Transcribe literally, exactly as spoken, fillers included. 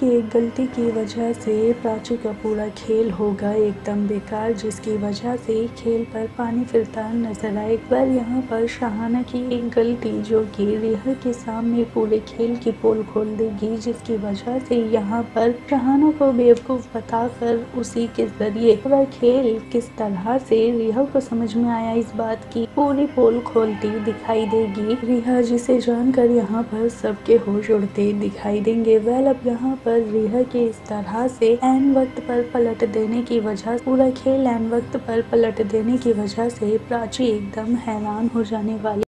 की एक गलती की वजह से प्राची का पूरा खेल होगा एकदम बेकार, जिसकी वजह से खेल पर पानी फिरता नजर आए। पर यहाँ पर शहाना की एक गलती जो कि रिहा के सामने पूरे खेल की पोल खोल देगी, जिसकी वजह से यहाँ पर शहाना को बेवकूफ बताकर उसी के जरिए वह खेल किस तरह से रिहा को समझ में आया इस बात की पूरी पोल खोलती दिखाई देगी रिहा, जिसे जानकर यहाँ पर सबके होश उड़ते दिखाई देंगे। वेल अब यहाँ पर रिहा के इस तरह से एन वक्त पर पलट देने की वजह पूरा खेल एन वक्त पर पलट देने की वजह से प्राची एकदम हैरान हो जाने वाली